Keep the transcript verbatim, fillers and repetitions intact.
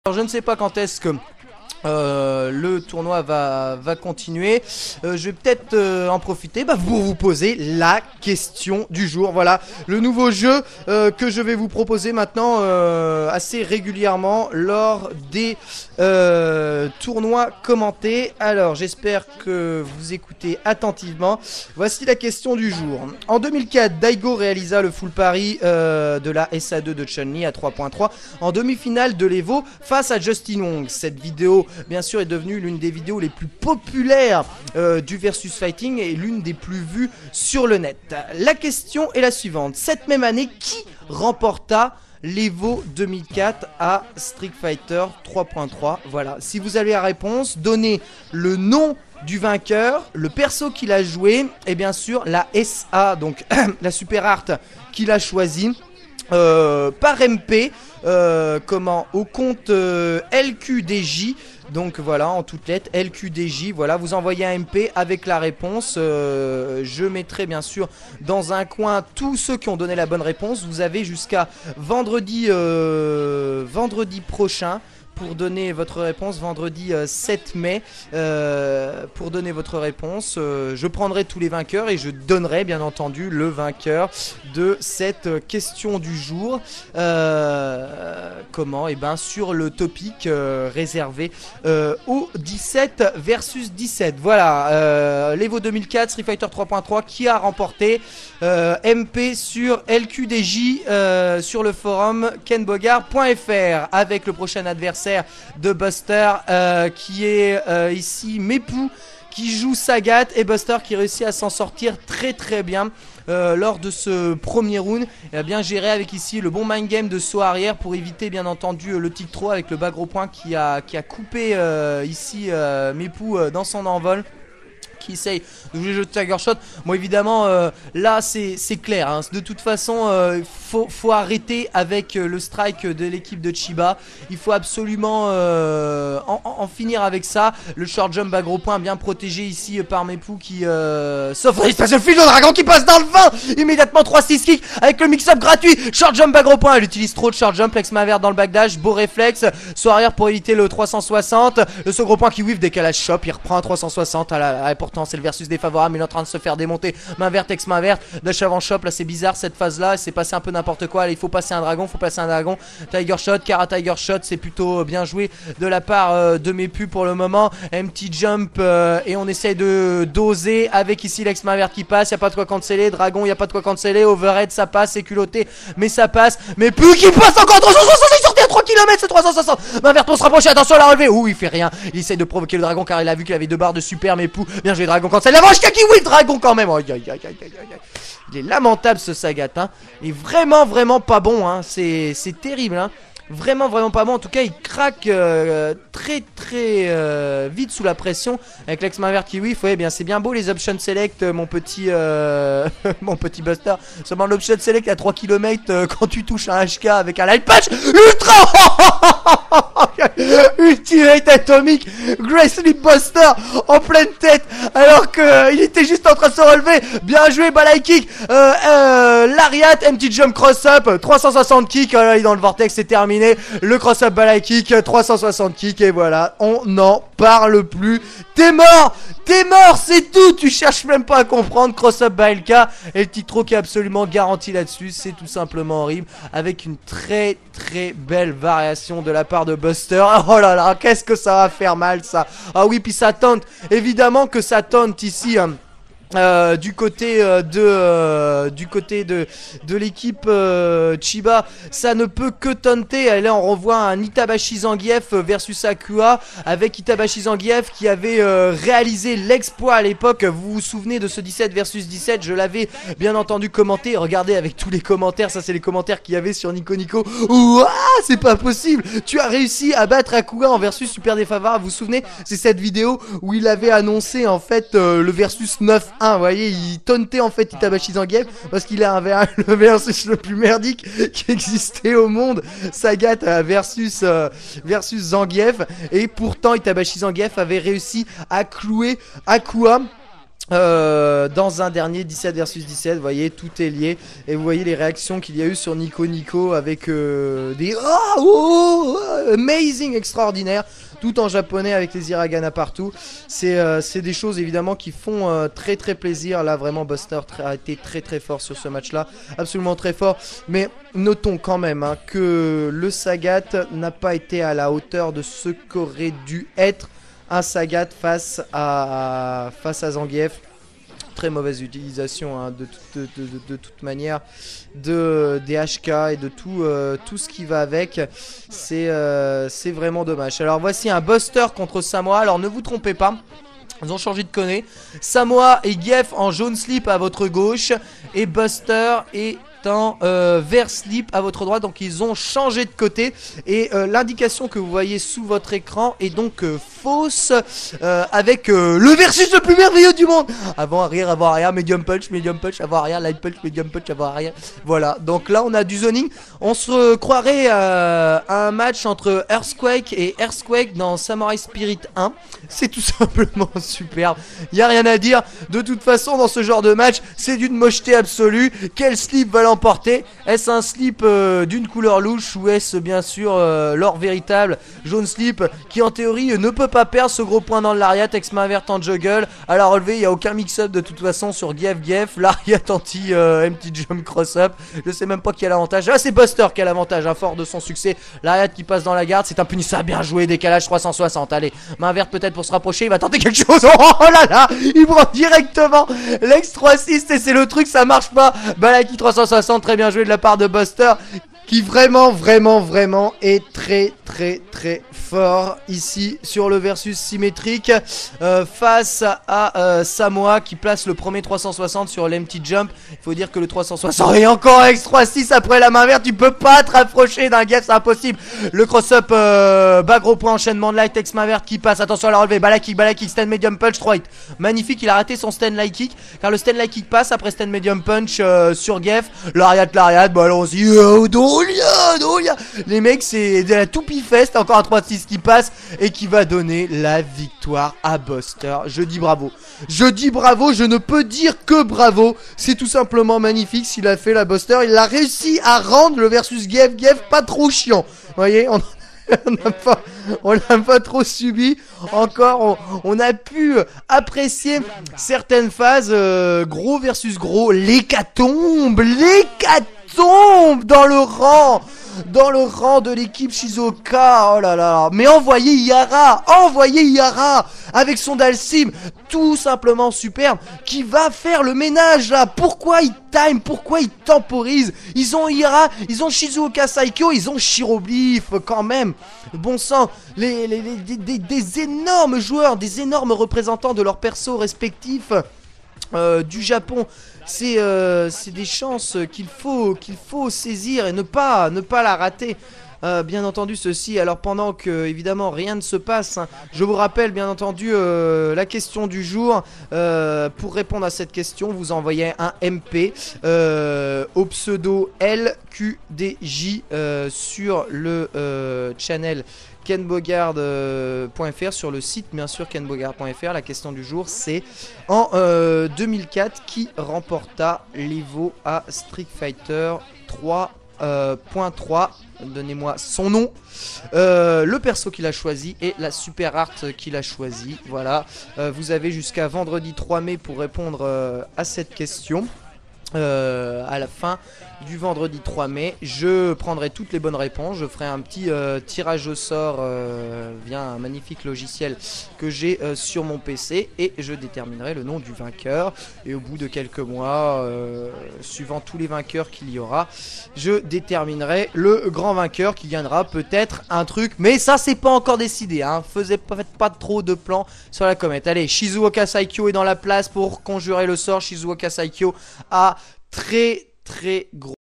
Alors je ne sais pas quand est-ce que euh, le tournoi va, va continuer. euh, Je vais peut-être euh, en profiter bah, pour vous poser la question du jour. Voilà, le nouveau jeu euh, que je vais vous proposer maintenant euh, assez régulièrement lors des euh, tournois commentés. Alors j'espère que vous écoutez attentivement. Voici la question du jour. En deux mille quatre, Daigo réalisa le full pari euh, de la S A deux de Chun-Li à trois point trois en demi-finale de l'Evo face à Justin Wong. Cette vidéo bien sûr est devenue l'une des vidéos les plus populaires euh, du versus fighting et l'une des plus vues sur le net. La question est la suivante. Cette même année, qui remporta l'Evo deux mille quatre à Street Fighter trois point trois? Voilà, si vous avez la réponse, donnez le nom du vainqueur, le perso qu'il a joué et bien sûr la S A, donc la super art qu'il a choisi. Euh, par M P, euh, comment, au compte euh, L Q D J. Donc voilà, en toutes lettres, L Q D J, voilà, vous envoyez un M P avec la réponse. euh, Je mettrai bien sûr dans un coin tous ceux qui ont donné la bonne réponse. Vous avez jusqu'à vendredi, euh, vendredi prochain pour donner votre réponse, vendredi euh, sept mai, euh, pour donner votre réponse. euh, Je prendrai tous les vainqueurs et je donnerai bien entendu le vainqueur de cette euh, question du jour. euh, Comment? Et ben sur le topic euh, réservé euh, au dix-sept versus dix-sept. Voilà, euh, l'Evo deux mille quatre, Street Fighter trois point trois, qui a remporté euh, M P sur L Q D J euh, sur le forum ken bogard point f r avec le prochain adversaire de Buster euh, qui est euh, ici Mepou, qui joue Sagat, et Buster qui réussit à s'en sortir très très bien euh, lors de ce premier round. Il a bien géré avec ici le bon mind game de saut arrière pour éviter bien entendu le tic trop avec le bas gros point qui a, qui a coupé euh, ici euh, Mepou euh, dans son envol, qui essaye de jouer le jeu de Tiger Shot. Bon évidemment euh, là c'est clair hein. De toute façon il euh, faut, faut arrêter avec euh, le strike de l'équipe de Chiba. Il faut absolument euh, en, en finir avec ça. Le short jump à gros point bien protégé ici euh, par Mepou qui euh, sauf une espèce de fil de dragon qui passe dans le vent. Immédiatement trois six kick avec le mix-up gratuit. Short jump à gros point, elle utilise trop de short jump. Lex main verte dans le backdash, beau réflexe, saut arrière pour éviter le trois cent soixante. Le saut gros point qui whiff, décalage shop, il reprend un trois cent soixante à la, à la c'est le versus défavorable, il est en train de se faire démonter. Main verte, ex main verte, dash avant shop. Là c'est bizarre cette phase là, c'est passé un peu n'importe quoi. Là, il faut passer un dragon, faut passer un dragon. Tiger shot, Kara Tiger shot, c'est plutôt bien joué de la part euh, de Meppu pour le moment. Empty jump euh, et on essaye de doser avec ici l'ex main verte qui passe. Y a pas de quoi canceller, dragon, y a pas de quoi canceller. Overhead ça passe, c'est culotté, mais ça passe. Meppu qui passe encore trois cent soixante, il sortait à trois kilomètres, c'est trois cent soixante. Main verte, on se rapproche, attention à la relevée. Ouh, il fait rien, il essaye de provoquer le dragon car il a vu qu'il avait deux barres de super. Meppu, bien joué dragon quand c'est la vache Kaki, oui, dragon quand même. Aïe, aïe, aïe, aïe, aïe, aïe. Il est lamentable ce Sagat hein. Il est vraiment vraiment pas bon hein. C'est terrible hein. Vraiment vraiment pas bon. En tout cas il craque euh, très très euh, vite sous la pression avec l'ex main verte qui whiff. Ouais bien c'est bien beau les options select mon petit euh, mon petit Buster. Seulement l'option select à trois kilomètres euh, quand tu touches un H K avec un light patch ultra ultimate atomique Grace Leap Buster en pleine tête alors que euh, il était juste en train de se relever. Bien joué balai kick, euh, euh, Lariat, empty jump cross up, trois cent soixante kick. Oh là, il est dans le vortex, c'est terminé. Le cross up balai kick, trois cent soixante kick et voilà, on n'en parle plus. T'es mort, t'es mort, c'est tout. Tu cherches même pas à comprendre. Cross up by L K et le petit trop qui est absolument garanti là-dessus. C'est tout simplement horrible avec une très très belle variation de la part de Buster. Oh là là, qu'est-ce que ça va faire mal ça. Ah oui, puis ça tente, évidemment que ça tente ici hein. Euh, du côté euh, de euh, du côté de de l'équipe euh, Chiba, ça ne peut que taunter. Et là on revoit un Itabashi Zangief versus Akua avec Itabashi Zangief qui avait euh, réalisé l'exploit à l'époque. Vous vous souvenez de ce dix-sept versus dix-sept? Je l'avais bien entendu commenté. Regardez avec tous les commentaires, ça c'est les commentaires qu'il y avait sur Nico Nico. Ouah, c'est pas possible, tu as réussi à battre Akua en versus super défavorable. Vous vous souvenez, c'est cette vidéo où il avait annoncé en fait euh, le versus neuf un. Vous voyez, il tauntait en fait Itabashi Zangief parce qu'il avait un, le versus le plus merdique qui existait au monde, Sagat versus euh, versus Zangief, et pourtant Itabashi Zangief avait réussi à clouer Akua Euh, dans un dernier dix-sept versus dix-sept, vous voyez, tout est lié. Et vous voyez les réactions qu'il y a eu sur Nico Nico avec euh, des oh, oh, oh, amazing, extraordinaire, tout en japonais avec les hiragana partout. C'est euh, c'est des choses évidemment qui font euh, très très plaisir. Là vraiment Buster a été très très fort sur ce match là, absolument très fort. Mais notons quand même hein, que le Sagat n'a pas été à la hauteur de ce qu'aurait dû être un Sagat face à, face à Zangief. Très mauvaise utilisation hein, de, de, de, de, de toute manière de, des H K et de tout, euh, tout ce qui va avec. C'est euh, c'est vraiment dommage. Alors voici un Buster contre Samoa. Alors ne vous trompez pas, ils ont changé de conné. Samoa et Gief en jaune slip à votre gauche et Buster et en euh, vert slip à votre droite. Donc ils ont changé de côté. Et euh, l'indication que vous voyez sous votre écran est donc euh, fausse euh, avec euh, le versus le plus merveilleux du monde. Avant arrière, avant arrière, medium punch, medium punch, avant arrière, light punch, medium punch, avant arrière. Voilà, donc là on a du zoning. On se croirait euh, à un match entre Earthquake et Earthquake dans Samurai Spirit un. C'est tout simplement superbe. Il n'y a rien à dire. De toute façon dans ce genre de match, c'est d'une mocheté absolue. Quel slip va l'emporter? Est-ce un slip euh, d'une couleur louche ou est-ce bien sûr euh, l'or véritable jaune slip qui en théorie euh, ne peut pas perdre ce gros point dans le lariat, ex main verte en juggle. À la relevée, il n'y a aucun mix-up de toute façon sur Gief Gief. Lariat anti euh, empty jump cross-up. Je sais même pas qui a l'avantage. Ah, c'est Buster qui a l'avantage, hein, fort de son succès. Lariat qui passe dans la garde, c'est un punissable, bien joué, décalage trois cent soixante. Allez, main verte peut-être pour se rapprocher, il va tenter quelque chose. Oh là là, il prend directement l'ex trois six et c'est le truc, ça marche pas. Balaki trois cent soixante, très bien joué de la part de Buster, qui vraiment, vraiment, vraiment est très, très, très fort ici sur le versus symétrique euh, face à euh, Samoa qui place le premier trois cent soixante sur l'empty jump. Il faut dire que le trois cent soixante et encore X trois six après la main verte, tu peux pas te rapprocher d'un Gief, c'est impossible. Le cross-up euh, bas gros point, enchaînement de light, ex main verte qui passe, attention à la relevée, balakick, balakick, stand medium punch, trois hits. Magnifique, il a raté son stand light kick car le stand light kick passe après stand medium punch euh, sur Gief. Lariat, lariat, bah allons-y, oh, Dolia, Dolia. Les mecs, c'est de la toupie fest, encore un trois six qui passe et qui va donner la victoire à Buster. Je dis bravo. Je dis bravo, je ne peux dire que bravo. C'est tout simplement magnifique s'il a fait la Buster. Il a réussi à rendre le versus Gief Gief pas trop chiant. Vous voyez, on on n'a pas, on l'a pas trop subi. Encore, on, on a pu apprécier certaines phases. Euh, gros versus gros, l'hécatombe, l'hécatombe dans le rang. Dans le rang de l'équipe Shizuoka. Oh là là. Mais envoyez Yara. Envoyez Yara. Avec son Dalsim. Tout simplement superbe. Qui va faire le ménage là. Pourquoi ils time? Pourquoi ils temporisent? Ils ont Yara. Ils ont Shizuoka Saikyo. Ils ont Shiroblif quand même. Bon sang. Les, les, les, des, des, des énormes joueurs. Des énormes représentants de leurs persos respectifs. Euh, du Japon. C'est euh, des chances qu'il faut, qu'il faut saisir et ne pas, ne pas la rater. Euh, bien entendu ceci, alors pendant que évidemment rien ne se passe, hein, je vous rappelle bien entendu euh, la question du jour. euh, Pour répondre à cette question, vous envoyez un M P euh, au pseudo L Q D J euh, sur le euh, channel ken bogard point F R, sur le site bien sûr ken bogard point F R. La question du jour c'est en euh, deux mille quatre qui remporta l'Evo à Street Fighter trois point trois. Donnez-moi son nom, euh, le perso qu'il a choisi et la super art qu'il a choisi. Voilà, euh, vous avez jusqu'à vendredi trois mai pour répondre euh, à cette question. Euh, à la fin du vendredi trois mai, je prendrai toutes les bonnes réponses. Je ferai un petit euh, tirage au sort euh, via un magnifique logiciel que j'ai euh, sur mon P C et je déterminerai le nom du vainqueur. Et au bout de quelques mois, euh, suivant tous les vainqueurs qu'il y aura, je déterminerai le grand vainqueur qui gagnera peut-être un truc. Mais ça, c'est pas encore décidé. Hein. Faisez, faites pas trop de plans sur la comète. Allez, Shizuoka Saikyo est dans la place pour conjurer le sort. Shizuoka Saikyo a très très gros